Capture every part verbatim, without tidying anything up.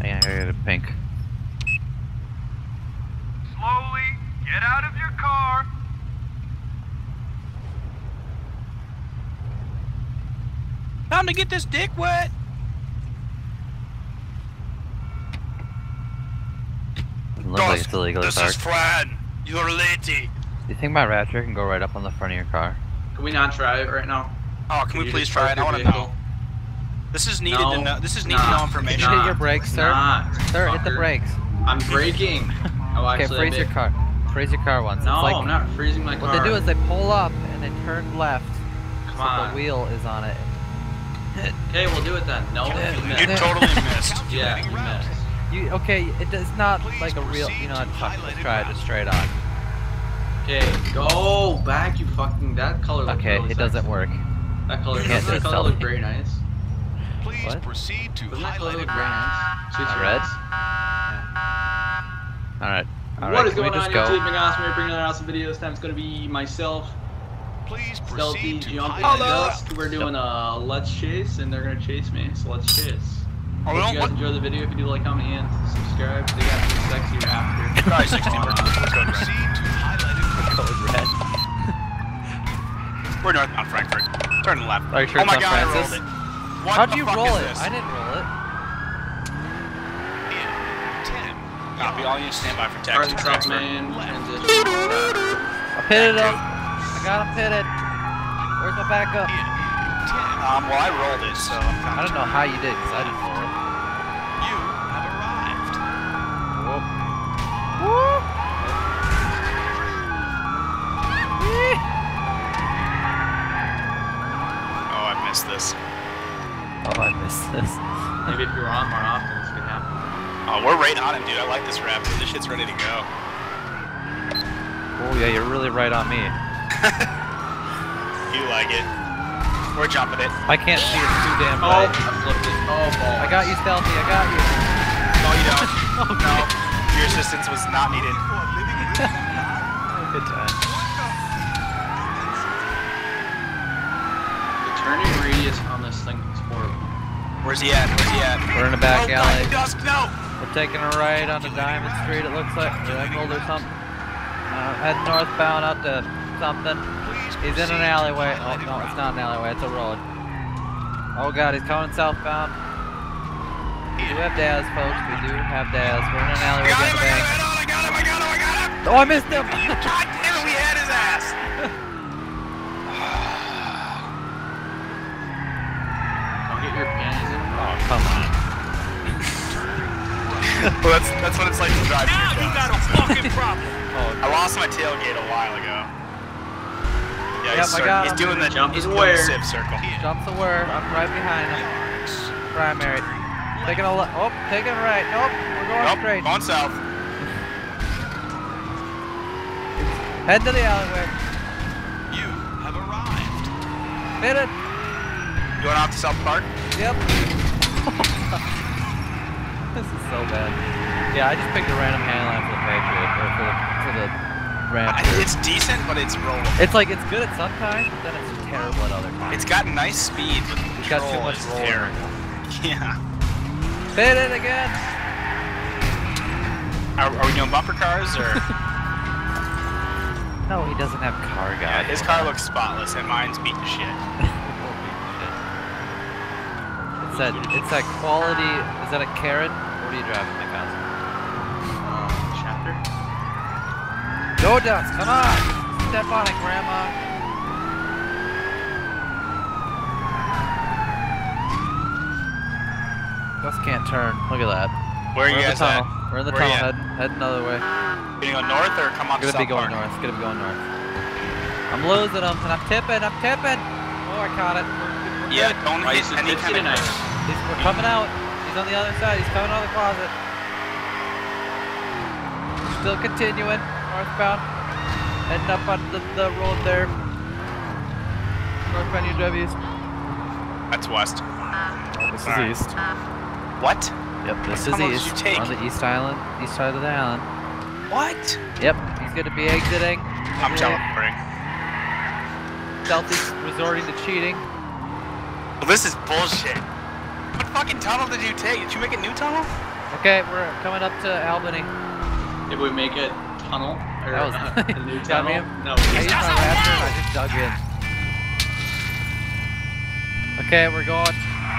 Yeah, I got a pink. Slowly, get out of your car. Time to get this dick wet. Doesn't look like it's illegal to This park. is Fran. You're late. Do you think my Raptor can go right up on the front of your car? Can we not try it right now? Oh, can, can we please try it? I want to know. This is needed no, to know. This is needed nah, to know information. Hit your brakes, sir. Not, sir, fucker. hit the brakes. I'm braking. Oh, Okay, actually, freeze your car. Freeze your car once. No, it's like, I'm not freezing my car. What they do is they pull up and they turn left. Come so on. the wheel is on it. Okay, we'll do it then. No, you missed. You totally missed. Yeah, you missed. You okay? It does not like a real. You know, fuck, let's try it just straight on. Okay, go back, you fucking. That color looks Okay, really it sexy. doesn't work. That color, Can't doesn't that just color tell look me. very nice? Please What? proceed to Doesn't that color look highlighted very route. nice? Suits your Red? eyes. All right. All What right. is Can we going on, just go? YouTube? Big Awesome here, bringing another awesome video. This time it's going to be myself, Please Stealthy, proceed to Jumping, and highlighted Dust. We're doing a Let's Chase, and they're going to chase me, so let's chase. Oh, Hope no, you guys what? enjoy the video. If you do, like, comment, and subscribe. They got some sexy Raptor. Alright, sixteen. Uh, Let's go, Red. Proceed to highlighted route. Code red. We're northbound Frankfurt. Turn left. Are you sure oh my it's on god, Francis? I rolled it. What How'd the you fuck roll is it? this? I didn't roll it. In ten. Copy. All you stand by for Cars taxi and South transfer. Main, transition. I pitted him. I got him pitted. Where's my backup? In ten. Um, well, I rolled it, so I'm I kind don't know how you did because I didn't roll it. You have arrived. Whoop. Woo! Oh, I missed this. Oh, I missed this. Maybe if you were on more often, this could happen. Oh, we're right on it, dude. I like this Raptor. This shit's ready to go. Oh yeah, you're really right on me. You like it. We're jumping it. I can't see it too damn Oh, bright. I flipped it. Oh, balls. I got you, Stealthy. I got you. No, you don't. Oh, No. Your assistance was not needed. Good time. The turning radius on this thing is horrible. Where's he at? Where's he at? We're in the back oh, alley. God, Dusk, no! We're taking a right onto Diamond Street, it looks like. Or Emerald or something. Uh, heading northbound out to something. He's in an alleyway. Oh, no, it's not an alleyway, it's a road. Oh god, he's coming southbound. We do have Daz, folks. We do have Daz. We're in an I alleyway got getting him, I got banged. him, I got him, I got him, I got him! Oh, I missed him! God damn it, we had his ass! Don't get your panties in. Oh, come on. Well, that's that's what it's like to drive. Now you got a fucking problem. Oh, I lost my tailgate a while ago. Yeah, Yep, he's, I cir- got he's him. doing the Jump he's is doing where? the civ circle. jumps the word. I'm right behind him. Primary. Taking a left. Oh, taking a right. Nope, we're going Nope, straight. going south. Head to the alleyway. You have arrived. Hit it. Going off to South Park. Yep. This is so bad. Yeah, I just picked a random handline for the Patriot, or for the, for the Ram. I, it's decent, but it's rolling. It's like, it's good at some times, but then it's just terrible at other times. It's got nice speed, but the It's got too control much is roll. terrible. Yeah. Hit it again! Are, are we doing bumper cars or? No, he doesn't have car Yeah, guy. his car looks spotless, and mine's beat to shit. It's that, it's that quality, is that a Karen? What are you driving, my cousin? Uh, chapter? Go Dust, come on! Step on it, Grandma! Gus can't turn, look at that. Where are We're you in guys the tunnel. at? We're in the Where are you tunnel, at? heading, heading another way. Gonna go north or come on to Gonna South be going Park? north, it's gonna be going north. I'm losing him, and I'm tipping, I'm tipping! Oh, I caught it. We're, we're Yeah, good. don't Price hit is any fifty kind of. tonight. He's, we're coming out. He's on the other side, he's coming out of the closet. Still continuing, northbound. Heading up on the, the road there. Northbound U Ws. That's west. This is Alright. east. What? Yep, this What is tunnel did east. you take? On the east island, east side of the island. What? Yep, he's gonna be exiting. I'm teleporting. Stealthy's resorting to cheating. Well, this is bullshit. What fucking tunnel did you take? Did you make a new tunnel? Okay, we're coming up to Albany. Did we make a tunnel? Or That was uh, a new Yeah, tunnel? man. No. I used my raptor and I just dug in. Okay, we're going.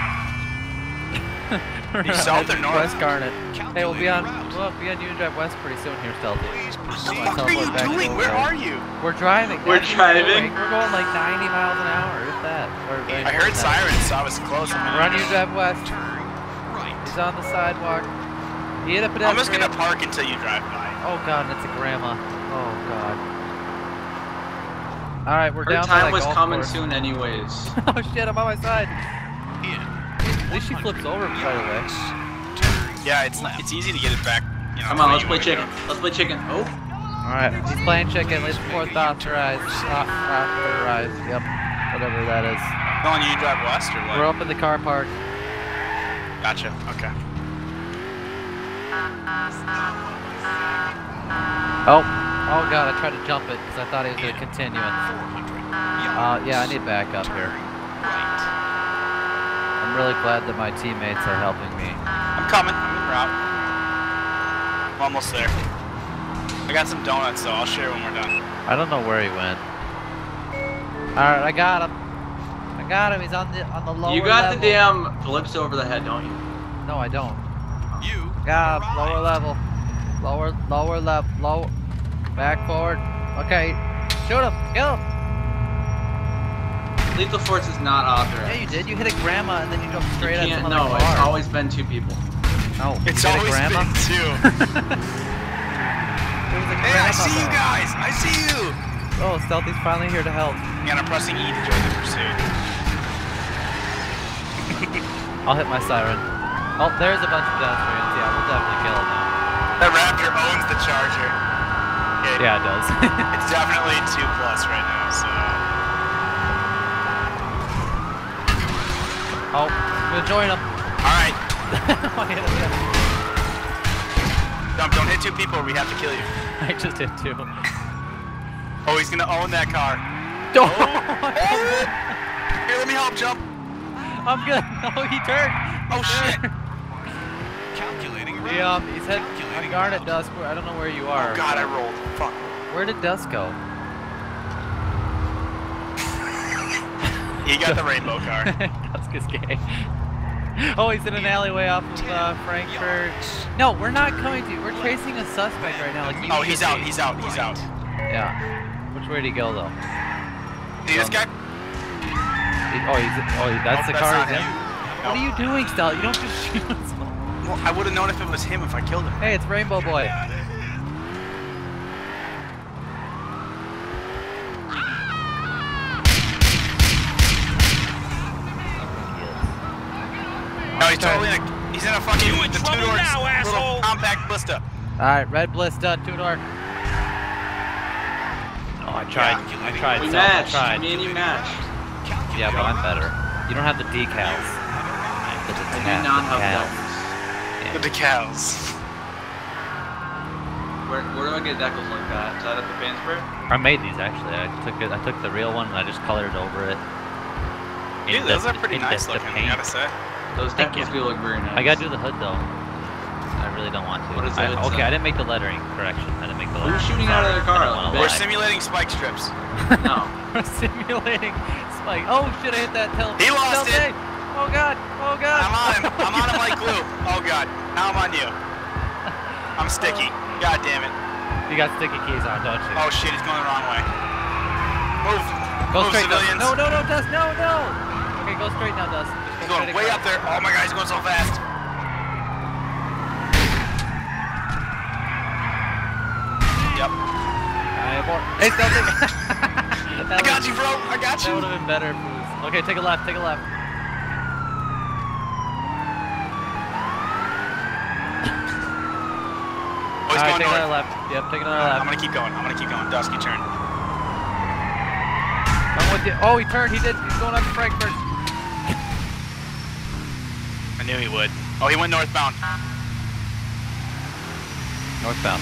We're You south or heading north? West Garnet. Hey, we'll be on we'll be on Union Drive West pretty soon here, Stealthy. What the fuck are you doing? Where are you? We're driving. We're That's driving? going. We're going like ninety miles an hour, if that. Or, or I heard that. sirens, so I was close. We're on Union Drive West. Right. He's on the sidewalk. He hit a pedestrian. I'm just gonna park until you drive by. Oh god, it's a grandma. Oh god. Alright, we're Her down time by that was golf coming course. soon anyways. Oh shit, I'm on my side. In. At least she flips over right away. Yeah, it's it's easy to get it back. You know, Come on, where let's you play wanna chicken. go. Let's play chicken. Oh, Alright, he's playing chicken. Let's fourth authorized. Uh, authorized. Yep. Whatever that is. Going you drive west or We're what? up in the car park. Gotcha. Okay. Oh. Oh god, I tried to jump it because I thought he was going to continue it. Uh, yeah, I need backup here. I'm really glad that my teammates are helping me. I'm coming. I'm en route. I'm almost there. I got some donuts, though. I'll share when we're done. I don't know where he went. Alright, I got him. I got him. He's on the on the lower you got level. the damn blips over the head, don't you? No, I don't. You Got him. Lower arrived. level. Lower, lower level. Low. Back forward. Okay. Shoot him. Kill him. Lethal force is not authorized. Yeah, you did. You hit a grandma and then you jumped You straight at can't. another No, car. it's always been two people. No, It's you hit a always grandma. been two. It was a Hey, I grandma, see you though. guys. I see you. Oh, Stealthy's finally here to help. Yeah, and I'm pressing E to join the pursuit. I'll hit my siren. Oh, there's a bunch of pedestrians. Yeah, we'll definitely kill them now. That Raptor owns the Charger. Okay. Yeah, it does. It's definitely two plus right now, so. Oh, I'm gonna join him. Alright. I hit him, yeah. Don't, don't hit two people or we have to kill you. I just hit two. Oh, he's gonna own that car. Oh, Here, let me help jump. I'm good. Oh, he turned. Oh, shit. Calculating route. He, um, he's heading Calculating on guard at route. dusk. Where I don't know where you are. Oh, God, I rolled. Fuck. Where did dusk go? He got the rainbow car. Dusk is gay. Oh, he's in an alleyway off of uh, Frankfurt. No, we're not coming to you. We're chasing a suspect right now. Like you Oh, he's should out. be. He's out. He's out. Yeah. Which way did he go though? See this guy? He- oh, he's. Oh, he- that's Nope, the that's car. not he's in? him. What are you doing, Stel? You don't just shoot us. Well, I would have known if it was him if I killed him. Hey, it's Rainbow Boy. No, he's totally in a. He's in a fucking. You in the trouble two-door now, little asshole. compact Blista. Alright, red bliss done, two door. Oh, I tried. I tried. We Sel, I matched. tried. Me and you matched. Yeah, but I'm better. You don't have the decals. The I do decal- not have decals. decals. The decals. Where, where do I get decals like that? Is that at the paint spray? I made these actually. I took it. I took the real one and I just colored over it. Dude, In those the- are pretty in the- nice the looking, I paint. gotta say. Those Thank decals you. do look very nice. I gotta do the hood though. I really don't want to. What does the I, hood okay, say? I didn't make the lettering correction. I didn't make the lettering. Who's shooting out of their car? I didn't wanna We're lie. simulating spike strips. No. We're simulating spike. Oh shit! I hit that tell. He lost tell it. me. Oh god! Oh god! I'm on him. I'm on him like glue. Oh god. Now I'm on you. I'm sticky. God damn it. You got sticky keys on, don't you? Oh shit, he's going the wrong way. Move. Go Move, straight, Dust. civilians. No, no, no, Dust. No, no. Okay, go straight now, Dust. Just He's go going straight way across. up there. Oh my god, he's going so fast. Yep. I abort. Hey, Stealthy. I got you, bro. I got That you. would have been better if it was. Okay, take a left. Take a left. Oh, he's Alright, going take north. another left. Yep, take another I'm left. gonna keep going. I'm gonna keep going. Dusky turn. I'm with you. Oh, he turned. He did. He's going up to Frankfurt. I knew he would. Oh, he went northbound. Northbound.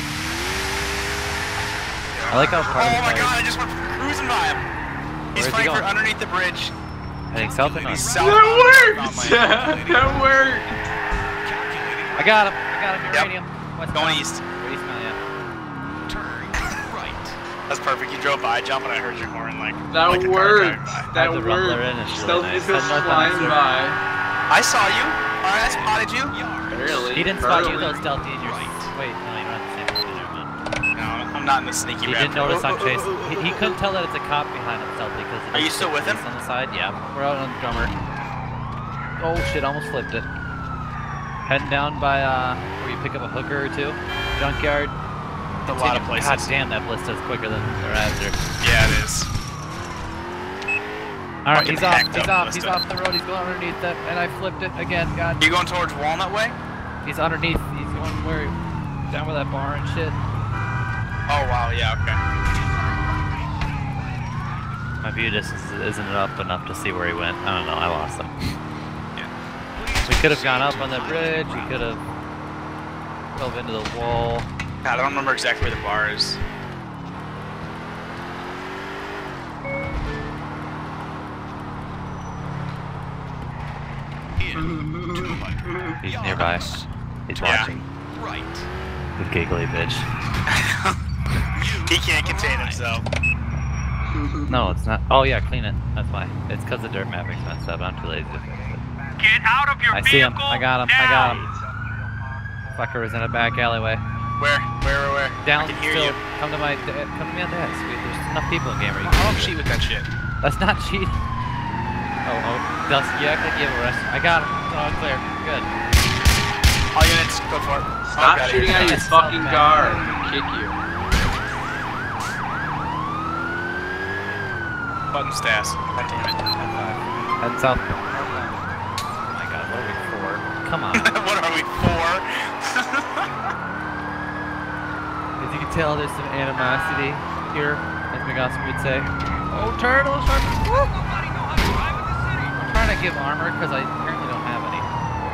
I like how Oh part of the my car god, I just went cruising by him. He's Where's he Frankfurt going? underneath the bridge. heading south and He's north. south. That worked! That worked! I got him. I got him, Yep. uranium. Westbound. Going east. East now, yeah. Turn right. That's perfect. You drove by, jump, and I heard your horn like. That like a car driving works. by. That the rumbler works. in is really Stealthy nice. just Head north flying on by. I saw you. Alright, I spotted you. Really? He didn't spot you Early. though, Stealthy, and you're... Right. Wait, no, you're not the same person, never mind. No, I'm not in the sneaky He rat didn't pit. notice I'm Oh, oh, chasing. oh, oh, He, he oh, couldn't oh. tell that it's a cop behind him, Stealthy, because Are you still with him? on the side? Yeah, we're out on the drummer. Oh shit, almost flipped it. Heading down by uh, where you pick up a hooker or two. Junkyard. A lot of places. God damn, that blista's quicker than the Raptor. Yeah, it is. Alright, Fucking he's off, hacked he's up off, he's Blista. off the road, he's going underneath that, and I flipped it again, god. You going towards Walnut Way? He's underneath, he's going where, down where that bar and shit. Oh wow, yeah, okay. My view just is- isn't up enough to see where he went. I don't know, I lost him. We could have gone up on the bridge, we could have drove into the wall. God, I don't remember exactly where the bar is. In two hundred. He's yards. nearby. He's Yeah. watching. Right. The giggly bitch. He can't contain himself. No, it's not. Oh yeah, clean it. That's why. It's because the dirt mapping's messed up. I'm too lazy to fix it. Get out of your I see him. vehicle I got him. now. I got him. Fucker was in a back alleyway. Where? Where? Where? Where? Down. I can hear still. you. Come to my. da- Come to me on the desk. There's enough people in game where you I can don't cheat with that shit. That's not cheating. Oh, oh, Dust, you act like you have a rest. I got him. Oh, clear. Good. All units, go for it. Stop Oh, got it. shooting at your That's fucking so bad. car and kick you. Button stas. God damn it. Head south. Oh my god, what are we for? Come on. What are we for? As you can tell, there's some animosity here, as Megosky would say. Oh, turtles! Woo! I'm trying to give armor because I apparently don't have any.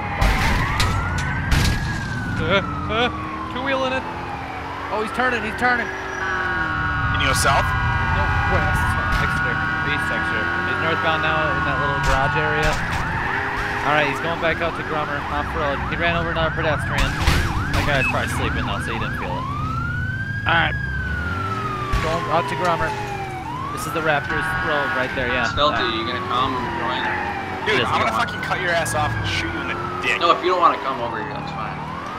Uh, uh, two-wheeling it. Oh, he's turning, he's turning. Can you go south? No, west. Exeter. East Exeter. He's northbound now in that little garage area. Alright, he's going back out to Grummer, off-road. He ran over another pedestrian. That guy's probably sleeping though, so he didn't feel it. Alright. Going out to Grummer. This is the Raptors road right there, yeah. Stealthy, That. you gonna come and join? Dude, doesn't I'm gonna want- fucking cut your ass off and shoot you in the dick. No, if you don't want to come over here, that's fine.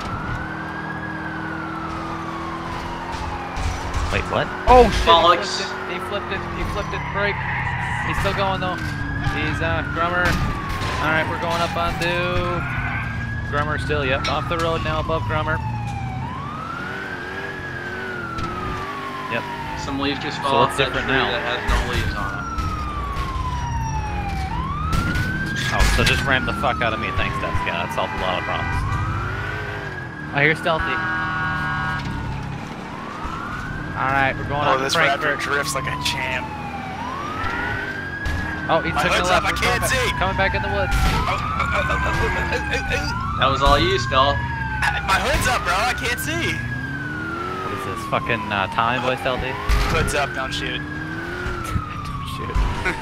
Wait, what? Oh shit! Bollocks. He flipped it. He flipped it. He flipped it. Break. He's still going though. He's uh Grummer. All right, we're going up onto Grummer still. Yep, off the road now, above Grummer. Yep. Some leaf just So fell what's off that different tree now? that has no leaves on it. Oh, so just ram the fuck out of me. Thanks, Death. Yeah, that solved a lot of problems. I hear Stealthy. All right, we're going Oh, up to this raptor Frankfurt. drifts like a champ. Oh, he My took a hood's left. up, I We're can't coming see. back, coming back in the woods. That was all you, Stealth. My hood's up, bro. I can't see. What is this? Fucking uh, Tommy Boy Stealthy? Hood's up. Don't shoot. Don't shoot.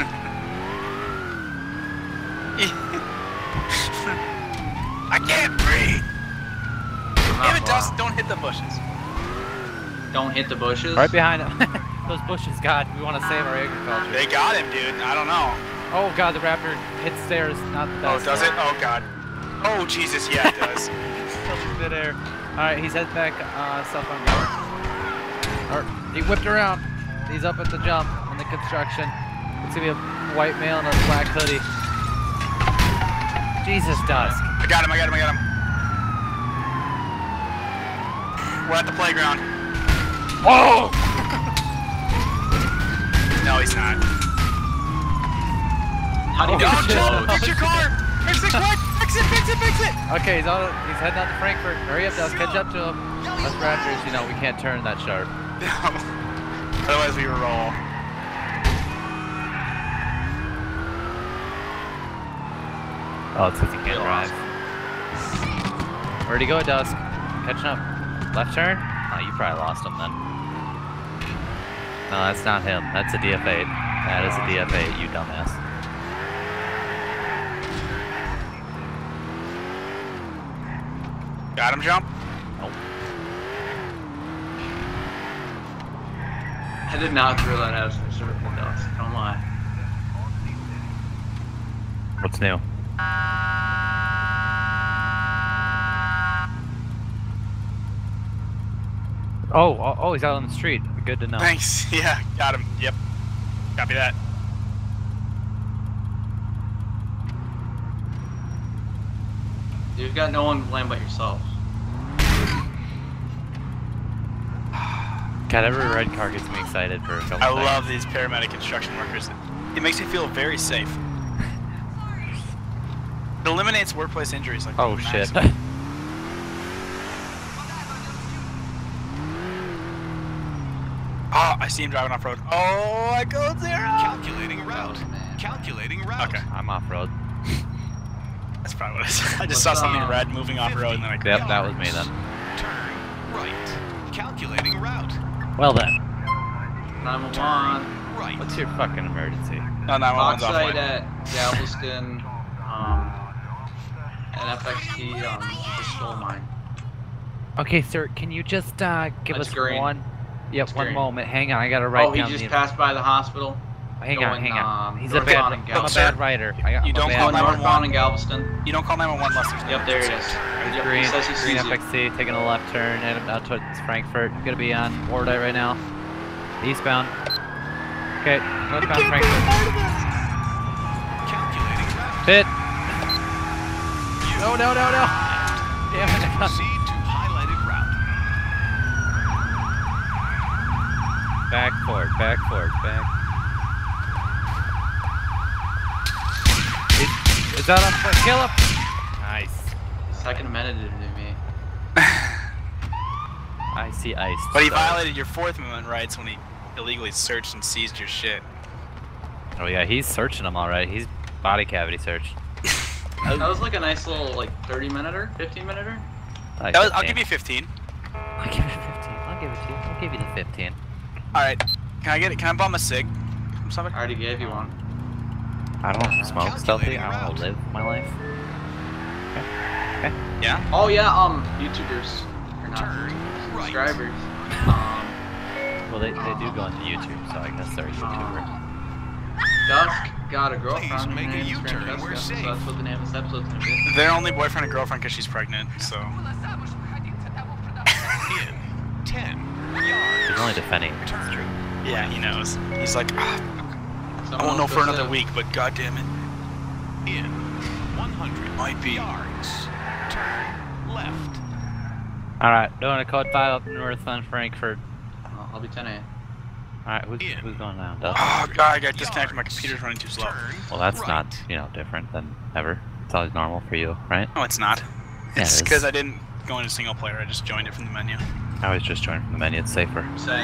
I can't breathe. Damn it, Wow. Dust. Don't hit the bushes. Don't hit the bushes. Right behind him. Those bushes, God, we want to save our agriculture. They got him, dude. I don't know. Oh God, the raptor hits stairs, not the Oh, best. does it? Oh, God. Oh, Jesus. Yeah, it does. Still in midair. Alright, he's heading back uh, south on Guard. Or, he whipped around. He's up at the jump in the construction. It's gonna be a white male in a black hoodie. Jesus, Dusk. I got him. I got him. I got him. We're at the playground. Oh! No, he's not. How do you Oh, get No, shit. Joe, fix your car. Fix it quick. Fix it. Fix it. Fix it. Okay, he's on. He's heading out to Frankfurt. Hurry up, Dusk. Catch up to him. Us raptors, you know, we can't turn that sharp. No. Otherwise, we roll. Oh, it's because he can't drive. Where'd he go, Dusk? Catching up. Left turn? Oh, you probably lost him then. No, that's not him. That's a D F eight. That is a D F eight, you dumbass. Got him, jump? Nope. I did not throw that out of the circle dust. Don't lie. What's new? Oh, oh, oh, he's out on the street. Good to know. Thanks. Yeah, got him. Yep. Copy that. You've got no one to blame but yourself. God, every red car gets me excited for a couple I things. love these paramedic construction workers. It makes me feel very safe. It eliminates workplace injuries like Oh the shit. maximum. Oh, I see him driving off road. Oh, I go there. Calculating route. Oh, man. Calculating route. Okay, I'm off road. that's probably what it is. I just What's saw something up? red moving off road and then I Yep, that was me then. Turn right. Calculating route. Well then, nine one one. Right. what's your fucking emergency? No, nine one one's Oxide offline. at Galveston. Um, and F X T um, just stole mine. Okay, sir, can you just uh, give That's us green. one? Yep, That's one green. moment. Hang on, I gotta write Oh, he down just the. passed by the hospital. hang on, going, hang on. um, He's a bad. northbound in I'm a Galveston. bad writer. I, I'm You a don't bad call Going nine one one. northbound in Galveston. You don't call nine one one unless there's Yep, there it is. Yep, Green, he says he green sees you. F X C, taking a left turn, heading out towards Frankfurt. Gonna be on Wardite right now. Eastbound. Okay, northbound Frankfurt. Calculating route. Pit. No, no, no, no. Damn it. Proceed to highlighted route. Back forward, back forward, back. Is, is that on foot? Kill him! Nice. Second Amendment to me. I see ice. But he violated your Fourth Amendment rights when he illegally searched and seized your shit. Oh yeah, he's searching them alright. He's body cavity searched. That was like a nice little like thirty minute-er, fifteen minute-er. Like That was- I'll fifteen. give you fifteen. I'll give you fifteen. I'll give it to you. I'll give you the fifteen. All right. Can I get it? Can I bum a cig from I somebody? already gave you one. I don't smoke stealthy. Calculating I want route. to live my life. Yeah. Oh yeah, um, YouTubers. Or not Turn YouTubers, right. subscribers. Um, Well, they, they do go into YouTube, so I guess they're a YouTuber. Dusk got a girlfriend. Please her make a name's U-turn, Francesca, we're so safe. that's what the name of this episode's gonna be. They're only boyfriend and girlfriend because she's pregnant. So. In ten yards. He's only defending. It's true. Yeah, he knows. He's like, ah, I Someone won't know for another said- week, but goddamn it. In one hundred Might be. yards. Turn left. Alright, doing a code five up north on Frankfurt. Oh, I'll be ten A. Alright, who's, In. who's going now? Dustin? Oh god, I got disconnected. My computer's running too slow. Turn Well, that's right. not, you know, different than ever. It's always normal for you, right? No, it's not. Yeah, It's it because is. I didn't go into single player. I just joined it from the menu. I always just join from the menu. It's safer. Saying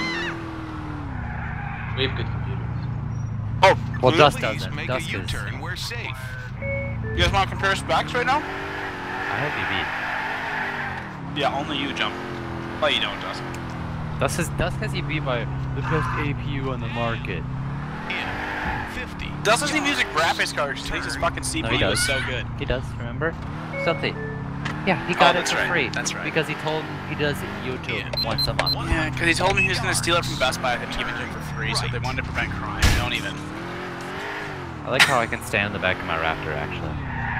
we have good computers. Oh, Well, Blue, Dust Please doesn't. make Dust a is. U-turn. We're safe. you guys want to compare specs right now? I have you Yeah, only you jump. Oh, you don't, Dust. beat. Dust has Dust has you beat by the best A P U on the market. In fifty. Dust doesn't even use yards. a graphics card. He thinks his fucking C P U No, he is does. so good. He does, remember? Something. Yeah, he got Oh, it that's for right, free. that's right. Because he told him he does YouTube Yeah. once a month. Yeah, because he told me he was going to steal it from Best Buy and give it to him for free, so they wanted to prevent crime. Don't even. I like how I can stand in the back of my Raptor, actually.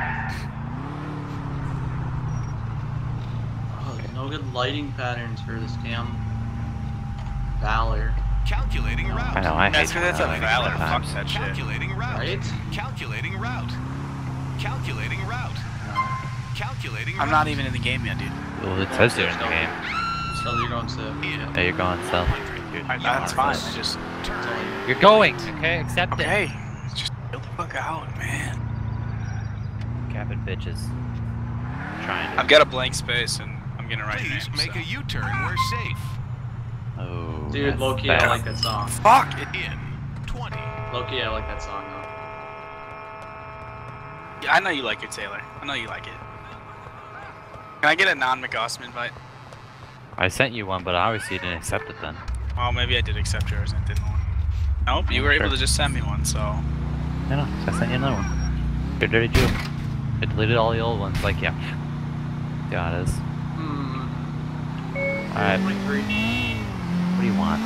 Oh, there's no good lighting patterns for this damn Valor, Calculating route. I know, I That's hate because it's a uh, Valor. sometimes. Fuck that shit. Calculating route. right? Calculating route. Calculating route. Calculating route. I'm not even in the game yet, dude. Well, it says you're in the game. So you're going to. In Yeah, you're going stealth. You're, I, that's fine. I just. turn. you're going, okay? Accept Okay. Just chill the fuck out, man. it. Capping bitches. Trying to. I've got a blank space and I'm gonna write your name. Please make so. a U-turn. We're safe. Oh. Dude, that's Loki, I bad. like that song. Fuck it. In twenty. Loki, I like that song though. Yeah, I know you like it, Taylor. I know you like it. Can I get a non-McAwesome invite? I sent you one, but obviously you didn't accept it then. Well, maybe I did accept yours and didn't want. Nope, you were Sure. able to just send me one, so. No, no, I sent you another one. You're dirty Jew. I deleted all the old ones, like, yeah. Yeah, it is. Hmm. Alright. twenty-three. What do you want?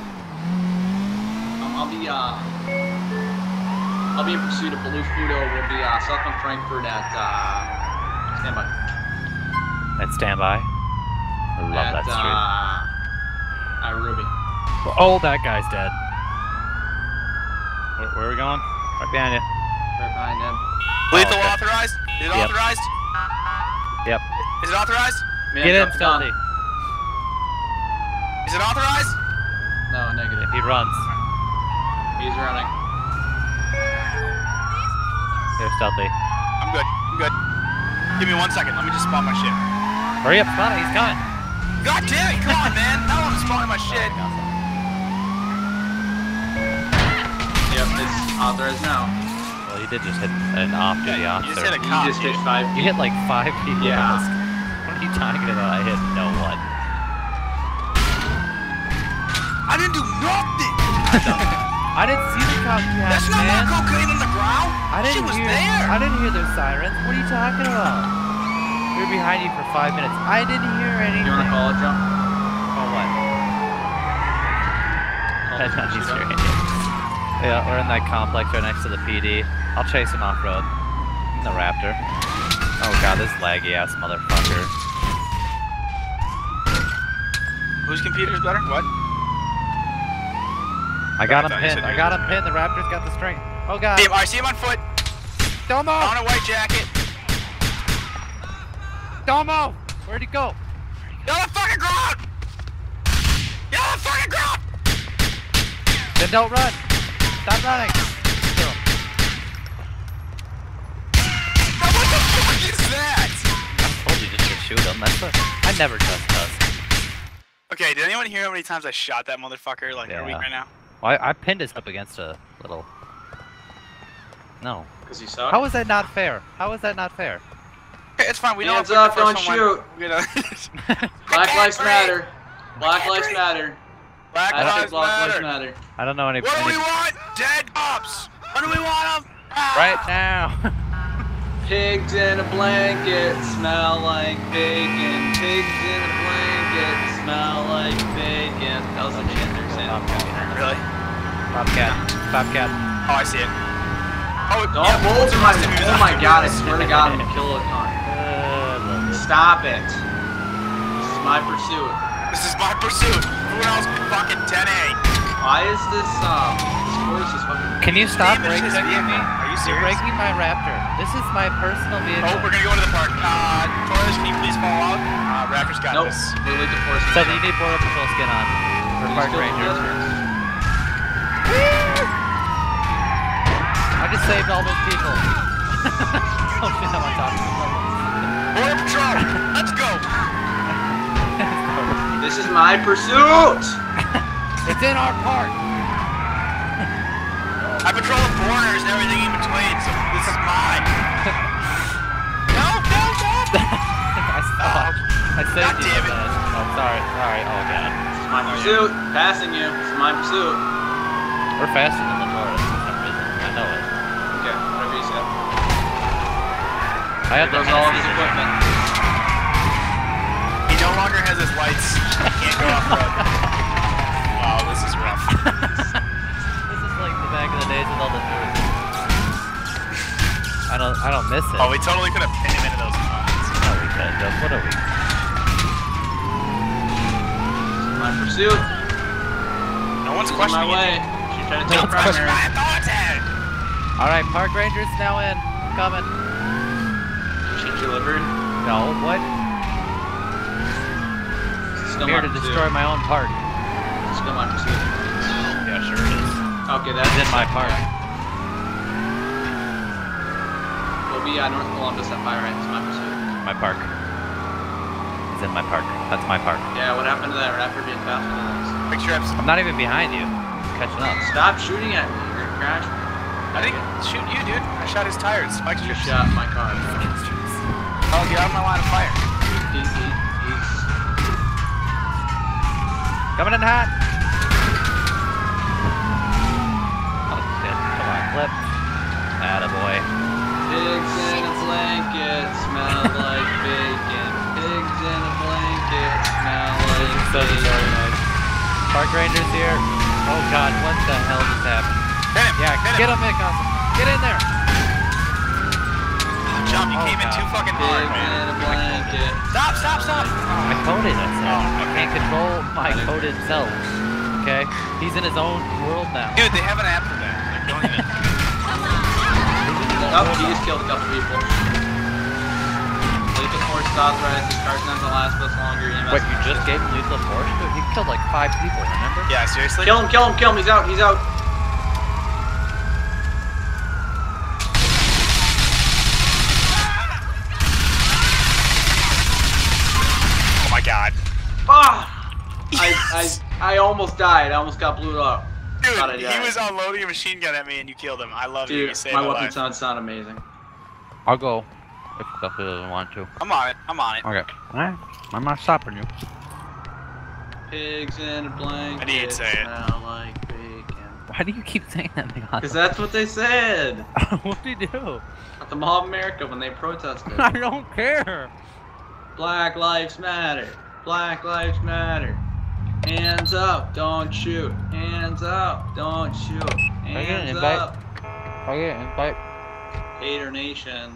Um, I'll be uh, I'll be in pursuit of Blue Fudo. We'll be uh, southbound Frankfurt at uh, standby. At standby. I love at, that street. Uh, at Ruby. Oh, that guy's dead. Where, where are we going? Right behind you. Right behind him. Lethal okay. authorized? Is it Yep. authorized? Yep. Is it authorized? Man, Get in, drop the gun. stealthy. Is it authorized? No, negative. He runs. He's running. They're stealthy. I'm good. I'm good. Give me one second. Let me just spawn my shit. Hurry up, spawn it. He's coming. God damn it! Come on, man. Now I'm spawning my shit. Yep, it's authorized now. Well, you did just hit an off-duty Yeah, you just officer. hit a You cop, just hit dude. five. You hit like five people. Yeah. What are you talking about? I hit no one. I didn't do nothing. I didn't see the cop cat, That's not man. more cocaine on the ground. I didn't Shit was hear. there. I didn't hear their sirens. What are you talking about? We were behind you for five minutes. I didn't hear anything. You wanna call it, Joe? Oh, what? Call That's it not shoot Easter up? egg. Yeah, we're in that complex right next to the P D. I'll chase him off-road. In the Raptor. Oh god, this laggy-ass motherfucker. Whose computer's better? What? I got I him thought you pinned. said I you- got him pinned. The Raptor's got the strength. Oh god. Damn, I see him on foot. Domo! On a white jacket. Domo! Where'd he go? Get on the fucking ground! Get on the fucking ground! Then don't run. Stop running. Kill him. Bro, what the fuck is that? I told you just to shoot him. That's what I never trust us. Okay, did anyone hear how many times I shot that motherfucker like every Yeah. week right now? Well, I, I pinned us up against a little. No. Cause he sucked. How is that not fair? How is that not fair? Okay, it's fine. We know Hands if we're up, the first don't one, shoot. We're gonna... Black lives breathe. matter. Black can't lives breathe. matter. Black Hashtag lives Black lives matter. matter. I don't know any. What do any we want? Dead cops. What do we want them? right now. Pigs in a blanket smell like bacon. Pigs in a blanket smell like bacon. That was a gender sound. Really? Bobcat. Bobcat. Oh, I see it. Oh, Don't yeah, roll to my. Austin Music Oh my god! I Studios. swear to God, I'm gonna kill a con. Uh, Stop it. This is my pursuit. This is my pursuit. Who else can fucking ten A? Why is this um? This course is fucking. Can you stop Damage breaking his vehicle. me? Are you You're serious? breaking my Raptor. This is my personal vehicle. Oh, we're gonna go to the park. Uh, Torres, can you please fall out? Uh, Raptor's got Nope. this. We're late to force. So you need Border Patrol skin on. For Park Rangers. I just saved all those people. Oh shit, I'm on top of Border Patrol, let's go. This is my pursuit. It's in our park. I patrol the corners and everything in between, so this is mine. No, no, no. I stopped. I saved God you. damn it. Then. Oh, sorry. Sorry. Oh god. This is my pursuit. Passing you. This is my pursuit. We're faster than the Taurus for some reason. I know it. Okay, whatever you said. I have There the goes all of his Hennessy. equipment. He no longer has his lights. He can't go off road. Wow, this is rough. This is like the back of the days with all the tours. I don't. I don't miss it. Oh, we totally could have pinned him into those comments. No, we could. Joe. What are we? This is my pursuit. No one's This is my questioning way. it. She's trying to No take one's primary. My authority. All right, Park Rangers now in. Coming. She delivered. No. What? This is I'm still here my to pursuit. destroy my own park. This is still my pursuit. Yeah, sure it is. Okay, that's It's in my park. We'll be uh, North Columbus at fire right? It's my pursuit. My park. It's in my park. That's my park. Yeah, what happened to that Raptor being faster than us? Big strips. I'm not even behind you. I'm catching up. Stop shooting at me. You're gonna crash me. I didn't shoot you, dude. I shot his tires. Spike You strips. shot my car. Oh, get out of my line of fire. He, he, he's... Coming in hot. Oh shit! Come on, flip. Attaboy. Pigs in a blanket smell like bacon. Pigs in a blanket smell like so disorganized. Park Rangers here. Oh god, what the hell just happened? Hit him! Yeah, hit get him! him in, Austin. Get in there! Jump, you Oh, came in God. too fucking hard, Pigs man. in a blanket. Stop, stop, stop! I coded, I said. Oh, I can't control my coded self. Okay? He's in his own world now. Dude, they have an app for that. Like, don't even. Oh, he just killed a couple people. Lethal Force is authorized. His car's not gonna last much longer. E M S Wait, you just gave him lethal force? Dude, he killed like five people, remember? Yeah, seriously? Kill him, kill him, kill him. He's out, he's out. Oh my god. Ah! I, I, I almost died. I almost got blew up. Dude, Thought I he died. was unloading a machine gun at me and you killed him. I love you. You Dude, saved my my weapon life. sounds sound amazing. I'll go. If Duffy doesn't want to. I'm on it. I'm on it. Okay. Alright. I'm not stopping you. Pigs in a blanket. I didn't say it. Smell like bacon. Why do you keep saying that thing on? Because that's what they said What do you do? at the Mall of America when they protested. I don't care. Black lives matter. Black lives matter. Hands up, don't shoot. Hands up, don't shoot. I get an Hands invite? up. Okay, invite. Hater Nation.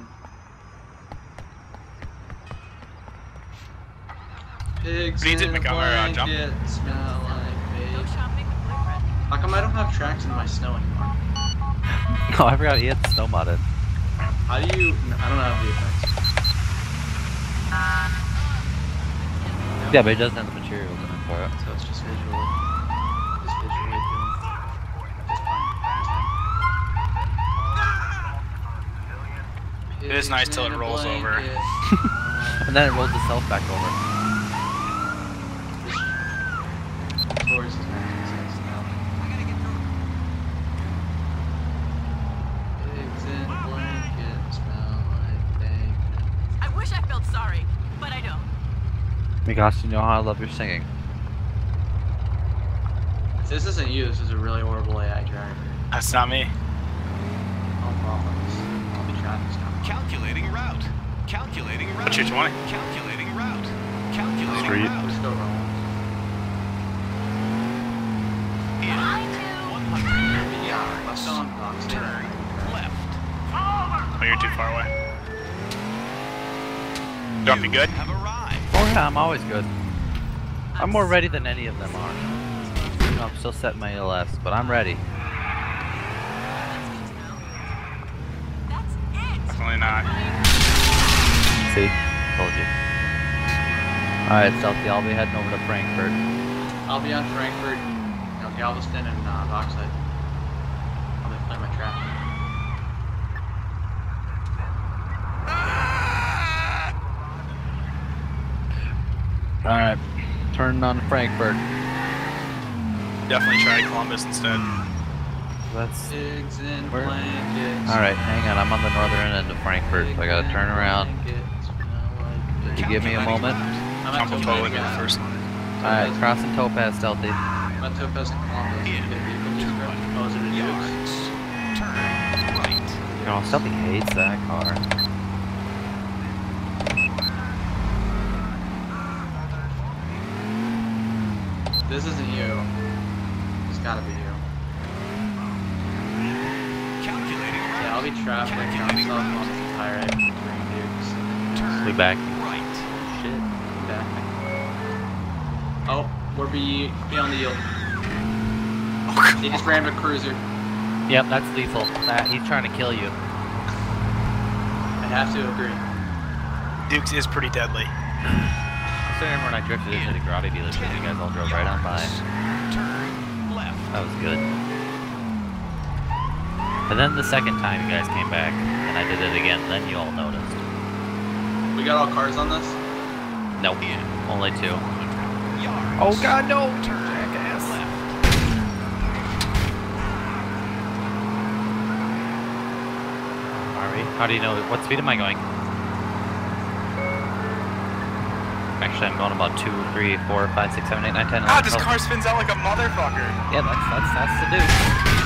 Pigs Needs it, in a Montgomery, uh, jump. blanket smell like Go bacon. shopping with Blueprint. How come I don't have tracks in my snow anymore? Oh, I forgot he had the snow modded. How do you? No, I don't have the effects. Yeah, but he doesn't have the materials in it for it. So it's just visually. Just visually doing. Just fine. Just fine. It is nice till it Pigs in a rolls over. blanket. And then it rolls itself back over. This Taurus is making sense now. Pigs in a blanket smell like bacon. I wish I felt sorry, but I don't. Because you know how I love your singing. If this isn't you, this is a really horrible A I driver. That's not me. No problems. I'll be trying this time. Calculating route. Calculating route. What's your twenty? Calculating route. Calculating Street. route. Let's go wrong. In one hundred Yeah, left on box. turn left. Oh, you're too far away. Don't be good. Have arrived. Oh yeah, I'm always good. I'm more ready than any of them are. You know, I'm still setting my L S, but I'm ready. That's good to know. That's it. Definitely not. See? Told you. Alright, Stealthy, I'll be heading over to Frankfurt. I'll be on Frankfurt, you know, Galveston, and uh, Dockside. I'll be playing my trap. Alright, turning on to Frankfurt. Definitely try Columbus instead. That's... Pigs in Where? blankets. Alright, hang on, I'm on the northern end of Frankfurt, so I gotta turn around. Could you give me a moment? I'm at Jump will totally be Topaz the now. first one. Alright, crossing Topaz, Stealthy. I'm at Topaz and Columbus. You get a vehicle just grab- Oh, is it a Dukes? Yards. Turn right. You know, Stealthy hates that car. This isn't you. It's gotta be you. Calculating route. Yeah, I'll be trapped like down Calculating south route. on this entire edge between Dukes. Turn We back. right. Shit. Back. Oh, we're be beyond the yield. He just rammed a cruiser. Yep, that's lethal. That, he's trying to kill you. I have to agree. Dukes is pretty deadly. I still remember when I drifted into the karate dealership and you guys all drove right on by. Turn left. That was good. And then the second time you guys came back and I did it again, then you all noticed. We got all cars on this? Nope. Only two. Yards. Oh god, no! Turn Jackass. left. Are we? How do you know? What speed am I going? Actually, I'm going about two, three, four, five, six, seven, eight, nine, ten, Ah, eleven, this twelve. car spins out like a motherfucker. Yeah, that's that's that's the dude.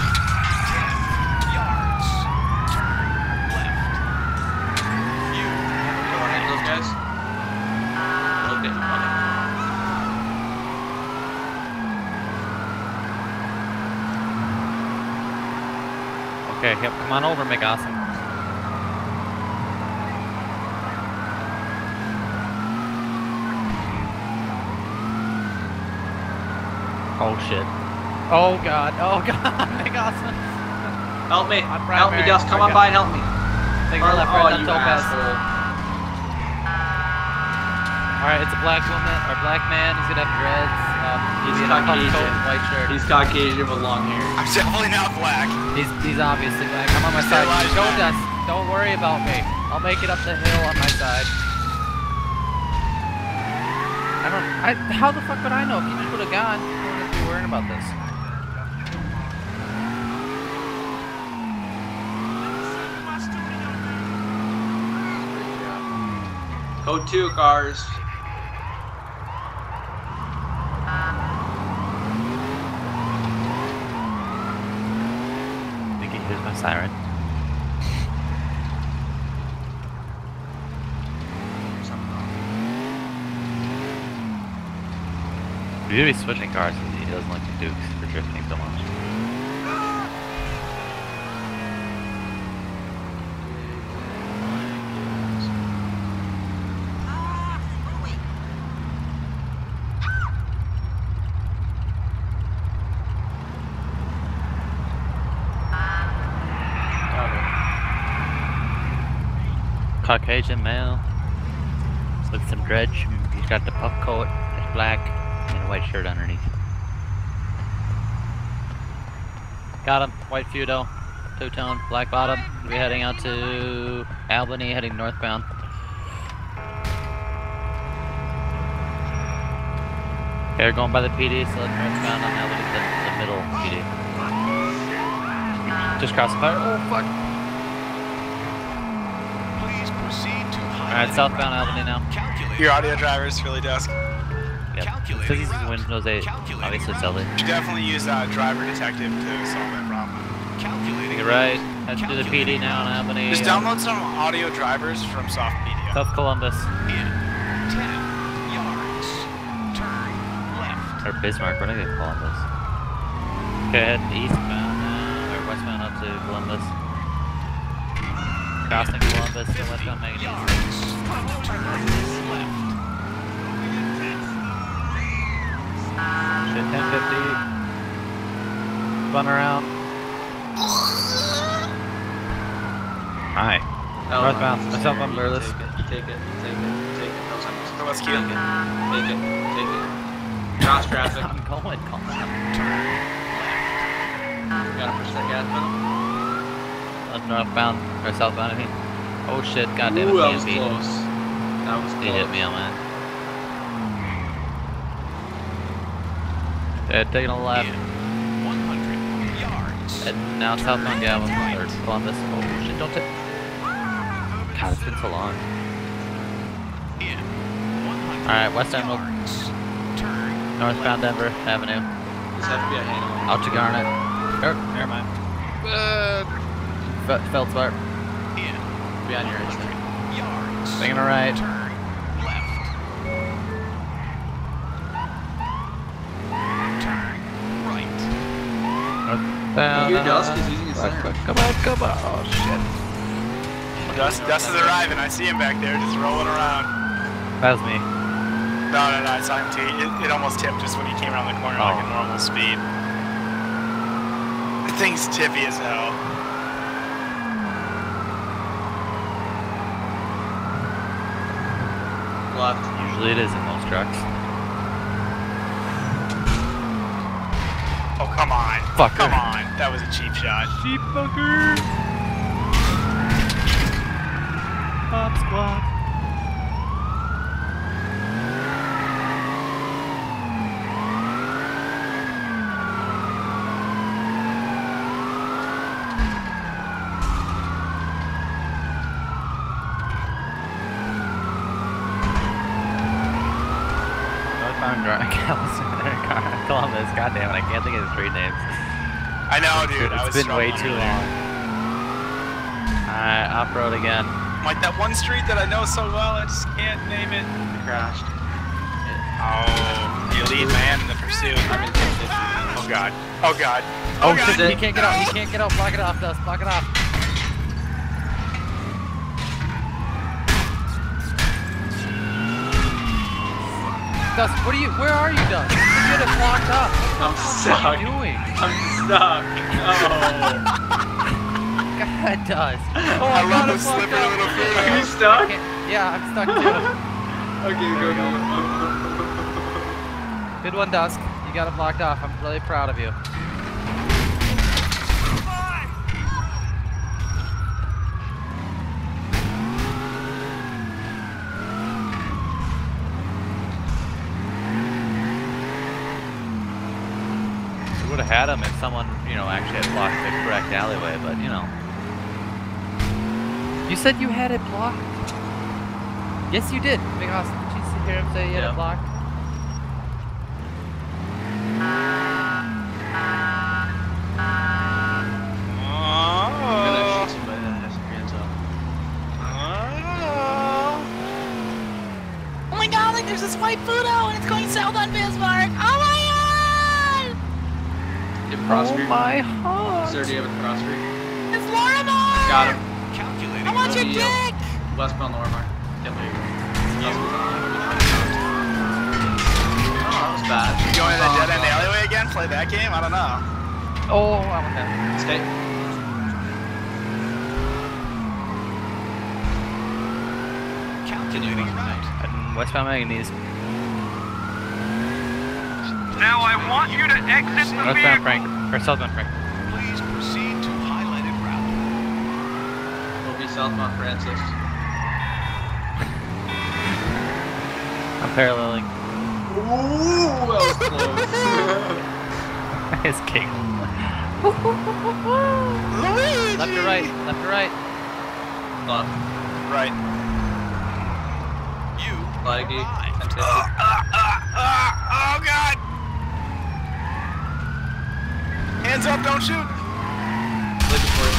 Yards. Turn left. You You wanna hit those guys? Okay, okay. Okay, yep, come on over, McAwesome. Oh shit. Oh god, oh god, McAwesome. Help me! I'm Help me, primary. Gus! Come on Okay. by and help me! Take your Oh, left, oh, right, you left, Topaz. asshole! Alright, it's a black woman, or black man, he's gonna have dreads. Um, he's, He's in a punk Caucasian. coat and white shirt. He's Caucasian with long hair. I'm definitely not black. He's, he's obviously black. I'm on my Still side. alive, Go, man. Dust. Don't worry about me. I'll make it up the hill on my side. I don't. I. How the fuck would I know? If you just would have gone, I wouldn't be worrying about this. Code two cars. I think he hears my siren. He's gonna be switching cars because he doesn't like the Dukes for drifting so much. Caucasian male with some dredge. He's got the puff coat, it's black, and a white shirt underneath. Got him. White Feudo, two-tone, black bottom. We're heading out to Albany, heading northbound. Okay, we're going by the P D, so that's northbound on Albany, the, the middle P D. Just cross the fire. Oh fuck! Please proceed to Alright, southbound Albany now. Calculate. Your audio driver's really dusk. Yep. Calculating So this is route. Windows eight. Calculating Obviously, route. sell it. You should definitely use uh, driver detective to solve that problem. Calculating You're right. Head to the P D now on Albany. Just download some audio drivers from Softpedia. South Columbus. in ten yards. Turn left. Or Bismarck, we're gonna get Columbus. Okay, head eastbound now, or westbound up to Columbus. Crossing Columbus, go westbound Manganese. Yards. Turn left. Shit, ten fifty. Spun around. Hi. Oh, Northbound, no. myself on Burles. Take it, take it, take it, take it. Those are- So let's keep Take it, take it, take it. Cross traffic. I'm going, calm down. Gotta push that gas pedal. Uh, northbound, or southbound, I mean. Oh shit, goddamn it, Ooh, that was P M P. close. That was close. He hit me on mine. Yeah, taking a left. In one hundred yards. And now southbound Galvin, or Columbus. Oh shit, don't take. God, it's been so long. In one hundred Alright, West End Road, yards. Turn northbound Denver Avenue. This has to be a handle. Out to Garnet. Er, never mind. Uh, Fe- Feldspar. in Be on your edge. yards. Swinging a right. Turn left. Turn right. Northbound. Here, Dusk is using his Fuck, siren. fuck, Come on, come on. Oh shit. Dust, Dust is arriving. I see him back there, just rolling around. That was me. No, no, no, I saw him too. It, it almost tipped just when he came around the corner like Oh. a normal speed. The thing's tippy as hell. Left. Usually it is in most trucks. Oh, come on. Fucker. Come on. That was a cheap shot. Sheep fucker. Pop squad. Northbound Gar- Columbus. Goddamn it, I can't think of the street names. I know, dude. I was It's been way struggling too over there. long. Alright, off-road again. Like that one street that I know so well, I just can't name it. Crashed. Oh, the lead man in the pursuit. I'm in ten fifty. god. Oh god. Oh, god. shit, he can't get out, he can't get out, block it off, Dust, block it off. Dust, what are you, where are you, Dust? You get it blocked up. I'm What stuck. are you doing? I'm stuck. No. God, Dust. Oh, I got love it the blocked slippery up. little Are feet. you stuck? Yeah, I'm stuck too. Okay, go, go. Good one, Dusk. You got it blocked off. I'm really proud of you. We would have had him if someone, you know, actually had blocked the correct alleyway, but you know. You said you had it blocked. Yes, you did. Big Austin, did you see- hear him say you had Yeah. it blocked? I'm gonna shoot somebody that has their hands up. Oh. Oh my god, like there's this white Pluto and it's going south on Bismarck. Oh my god! Do you have a cross street? my heart. Sir, do you have a cross street? It's Lorimar! Got him. Calculating I want your Yep. dick! Westbound Lorimar. Yep, there you go. That was, oh, that was bad. You going in the dead end alleyway again? Play that game? I don't know. Oh, I want that. Stay. calculating route. And westbound Manganese. Now I want you to exit the Northbound vehicle. Frank. Or southbound Frank. Please proceed to highlighted route. We'll be southbound Francis. I'm paralleling. Ooh, that was close. His king. Left to right. Left to right. Left. Right. You Flaggy. arrived. ten fifty. Uh, uh, uh, oh god! Hands up, don't shoot! Looking for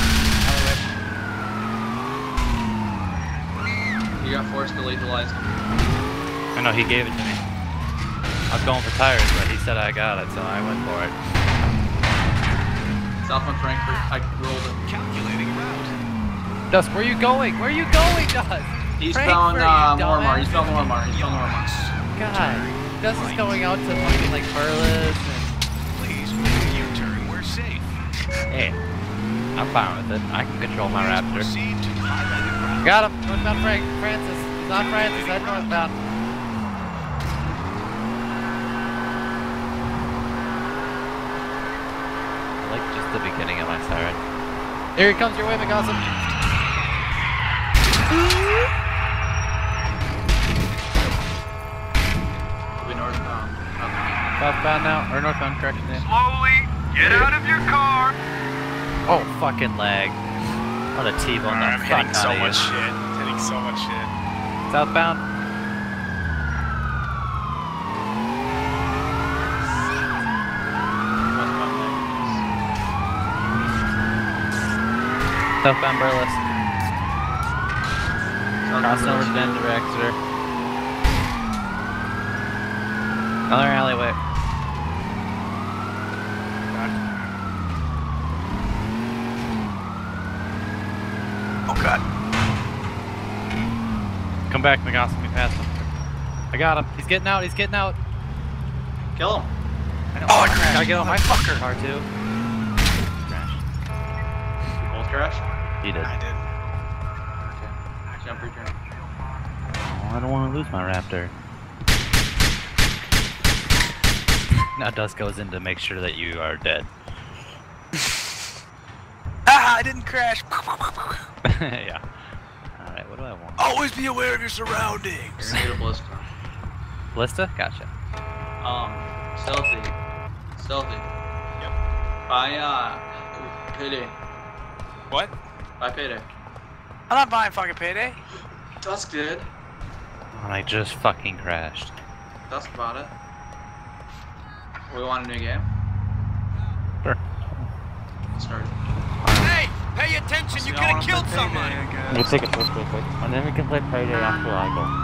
you. You got forced to legalize him. I know, he gave it to me. I was going for tires, but he said I got it, so I went for it. Southbound Frankfurt. I rolled it. Calculating route. Dust, where are you going? Where are you going, Dust? Eastbound Frankfurt, uh, you Lorimar. dumbass. Eastbound Lorimar. Eastbound Lorimar. God. Dust is going out to fucking like Perlis and... Please make a U-turn. We're safe. Hey, I'm fine with it. I can control my Please Raptor. proceed to highlighted route. Got him. Northbound Frank. Francis. He's on Francis. Head northbound. I like just the beginning of my siren. Here he comes your way, McAwesome. We'll be northbound. Okay. Southbound now, or northbound, correction there. Slowly, get out of your car. Oh, fucking lag. What a T-bone the I'm fuck hitting out so of you. much shit. Hitting so much shit. Southbound. Westbound Magnus. Southbound Burles. Southbound Crossing over to Burles. Denver, Exeter. Another alleyway. Oh god. Come back, McAwesome. We passed him. I got him. He's getting out. He's getting out. Kill him. I know. Oh, I crashed. Gotta get on my fucker. R two. Crash. You both crash? He did. I did. Okay. Jump return. Oh, I don't want to lose my Raptor. Now Dust goes in to make sure that you are dead. Ah, I didn't crash. Yeah. Alright, what do I want? Always be aware of your surroundings. You're gonna need a blister. Ballista? Gotcha. Um, stealthy. Stealthy. Yep. Buy, uh, payday. What? Buy payday. I'm not buying fucking payday. Dusk did. And I just fucking crashed. Dusk bought it. We want a new game? Sure. Start. Hey, pay attention. You could have killed someone. We'll take a first real quick, and then we can play Payday after I go.